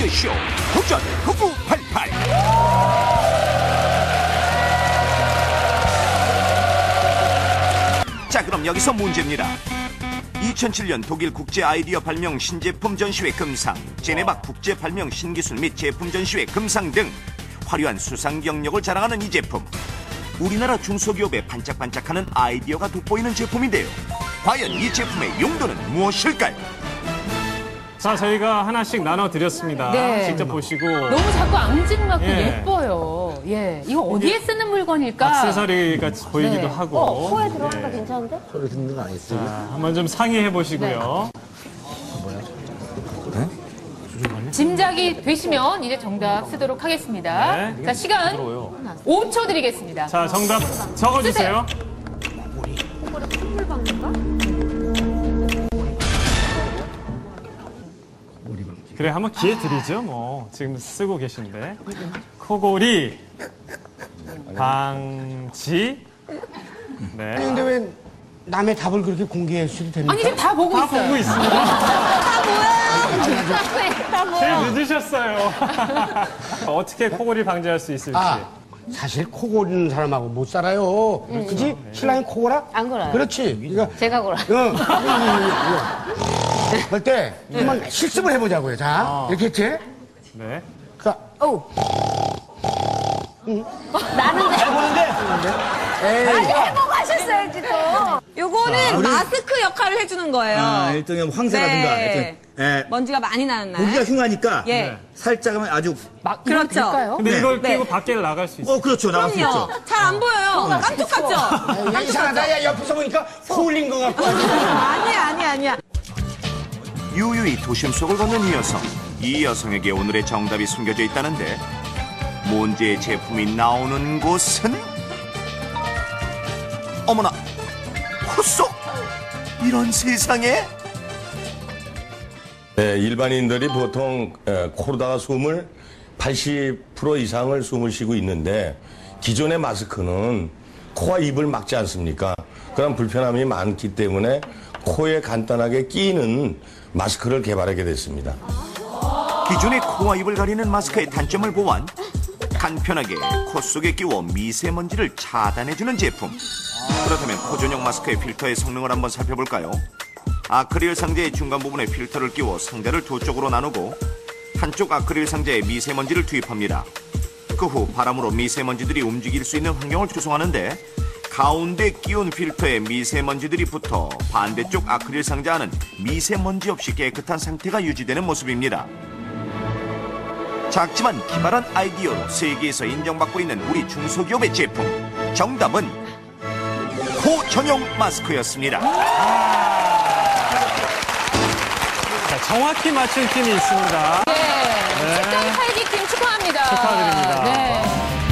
퀴즈쇼 도전 9988. 자, 그럼 여기서 문제입니다. 2007년 독일 국제 아이디어 발명 신제품 전시회 금상, 제네바 국제 발명 신기술 및 제품 전시회 금상 등 화려한 수상 경력을 자랑하는 이 제품. 우리나라 중소기업의 반짝반짝하는 아이디어가 돋보이는 제품인데요. 과연 이 제품의 용도는 무엇일까요? 자, 저희가 하나씩 나눠드렸습니다. 네. 직접 보시고. 너무 자꾸 앙증맞고 예. 예뻐요. 예, 이거 어디에 쓰는 물건일까? 액세서리 같이 보이기도 네. 하고. 코에 들어가니까 괜찮은데? 소리 듣는 거 아니겠지? 자, 한번 좀 상의해 보시고요. 짐작이 되시면 이제 정답 쓰도록 하겠습니다. 네. 자, 시간 5초 드리겠습니다. 자, 정답 적어주세요. 코골에 콧물 박는가? 그래, 한번 기회 드리죠. 뭐 지금 쓰고 계신데. 코골이 방지. 네. 근데 왜 남의 답을 그렇게 공개했어도 됩니까? 아니, 지금 다 보고 다 있어요. 보고 있습니다. 다 뭐야? 제일 늦으셨어요. 어떻게 코골이 방지할 수 있을지. 사실 코 고는 사람하고 못 살아요. 그지? 신랑이 코 골아? 안 골아요. 그렇지. 그러니까 제가 골아요. 응. 그럴 때 한번 실습을 해보자고요. 자, 이렇게 했지? 네. 그러니까 나는데. 해보는데 에이. 아니, 해보가셨어야지 또. 요거는 마스크 역할을 해주는 거예요. 일종의 황사라든가 네. 먼지가 많이 나는 날. 고기가 흉하니까 예. 살짝 하면 아주 막 그렇죠. 될까요? 근데 이걸 네. 끼고 밖에 나갈 수 있어요. 그렇죠. 나갈 수 있죠. 그럼요. 잘 안 보여요. 깜짝같죠? 야, 이상하다. 야, 옆에서 보니까 코 올린 것 같고. 아니야. 유유히 도심 속을 걷는 이 여성. 이 여성에게 오늘의 정답이 숨겨져 있다는데 몬제의 제품이 나오는 곳은? 어머나, 코 속? 이런 세상에? 네, 일반인들이 보통 코로다가 숨을 80% 이상을 숨을 쉬고 있는데 기존의 마스크는 코와 입을 막지 않습니까? 그런 불편함이 많기 때문에 코에 간단하게 끼는 마스크를 개발하게 됐습니다. 기존의 코와 입을 가리는 마스크의 단점을 보완, 간편하게 코 속에 끼워 미세먼지를 차단해주는 제품. 그렇다면 코 전용 마스크의 필터의 성능을 한번 살펴볼까요? 아크릴 상자의 중간 부분에 필터를 끼워 상자를 두 쪽으로 나누고 한쪽 아크릴 상자에 미세먼지를 투입합니다. 그 후 바람으로 미세먼지들이 움직일 수 있는 환경을 조성하는데 가운데 끼운 필터에 미세먼지들이 붙어 반대쪽 아크릴 상자 안은 미세먼지 없이 깨끗한 상태가 유지되는 모습입니다. 작지만 기발한 아이디어로 세계에서 인정받고 있는 우리 중소기업의 제품. 정답은 코 전용 마스크였습니다. 자, 정확히 맞춘 팀이 있습니다. 네. 책장 팔기 팀 축하합니다. 축하드립니다. 네.